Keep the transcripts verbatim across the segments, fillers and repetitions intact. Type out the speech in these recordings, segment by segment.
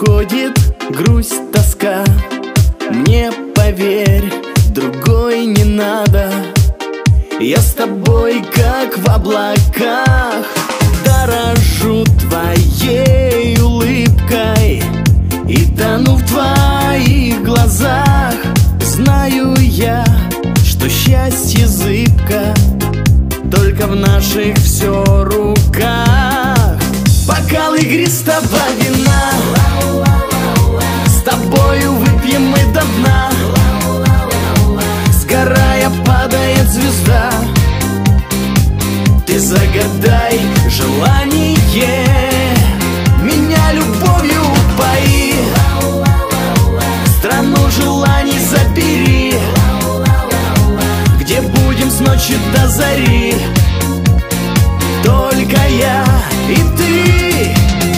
уходит грусть, тоска. Мне, поверь, другой не надо. Я с тобой, как в облаках, дорожу твоей улыбкой и тону в твоих глазах. Знаю я, что счастье зыбко, только в наших все руках. Бокал игристого вина с тобою выпьем мы до дна. Сгорая, падает звезда. Ты загадай желание, меня любовью упои, страну желаний забери, где будем с ночи до зари, только я и ты.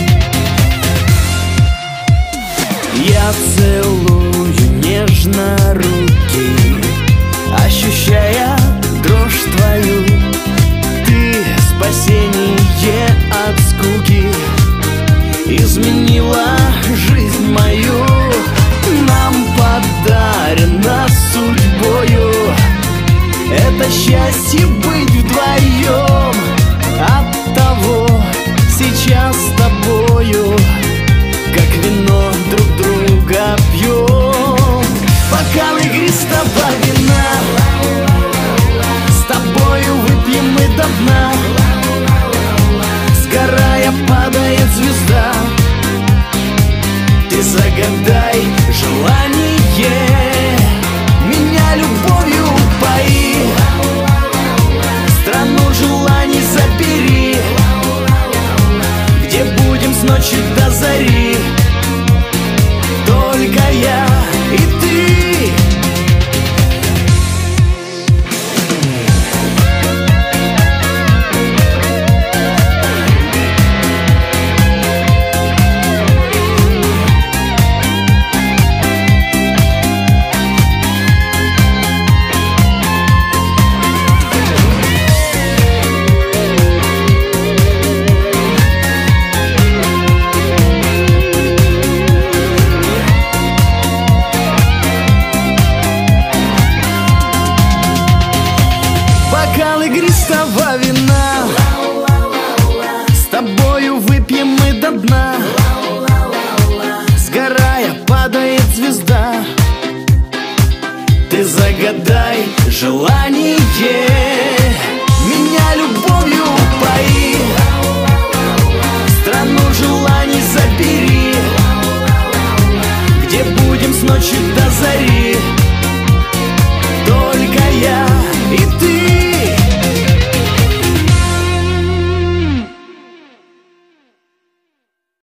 Я целую нежно руки, ощущая дрожь твою. Ты спасение от скуки, изменила жизнь мою. Нам подарено судьбою это счастье быть вдвоем. Оттого сейчас с тобою, как вино, друг друга пьем. Бокал игристого вина с тобою выпьем мы до дна. Сгорая, падает звезда. Ты загадай желание, меня любовью упои, страну желаний забери, где будем с ночи до зари, только я и ты. Бокал игристого вина с тобою выпьем мы до дна. Сгорая, падает звезда. Ты загадай желание,